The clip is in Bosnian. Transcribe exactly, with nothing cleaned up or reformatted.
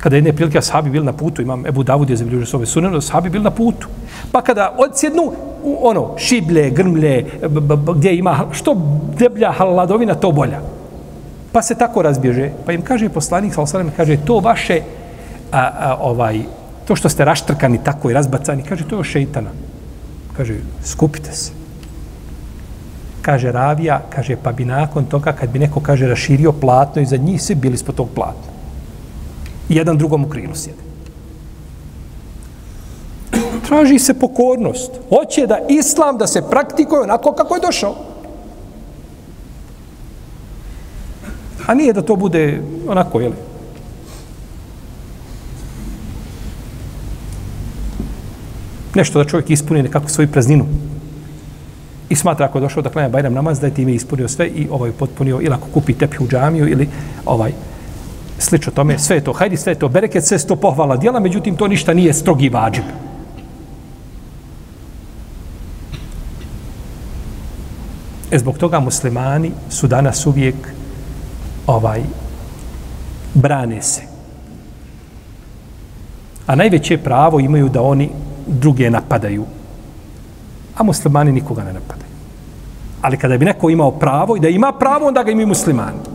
Kada jedne prilike ashabi bili na putu, imam Ebu Davud je zabilježio s ove sunene, ashabi bili na putu. Pa kada odsjednu, ono, šiblje, grmlje, b, b, b, gdje ima, što deblja hladovina, to bolja. Pa se tako razbježe. Pa im kaže poslanik, sallallahu alejhi ve sellem, kaže, to vaše, a, a, ovaj, to što ste raštrkani tako i razbacani, kaže, to je od šeitana. Kaže, skupite se. Kaže ravija, kaže, pa bi nakon toga, kad bi neko, kaže, raširio platno i za njih svi bili ispod tog platna. I jedan drugom u krilu sjede. Traži se pokornost. Hoće da islam da se praktikuje onako kako je došao. A nije da to bude onako, jel? Nešto da čovjek ispuni nekako svoju prazninu. I smatra ako je došao da klanja Bajram namaz, da je time ispunio sve i ovaj potpunio, ili ako kupi tepih u džamiju, ili ovaj, slično tome, sve je to hajdi, sve je to bereket, sve je to pohvala djela, međutim, to ništa nije strogi vadžib. E zbog toga muslimani su danas uvijek ovaj, brane se. A najveće pravo imaju da oni druge napadaju. A muslimani nikoga ne napadaju. Ali kada bi neko imao pravo i da ima pravo, onda ga imaju muslimani.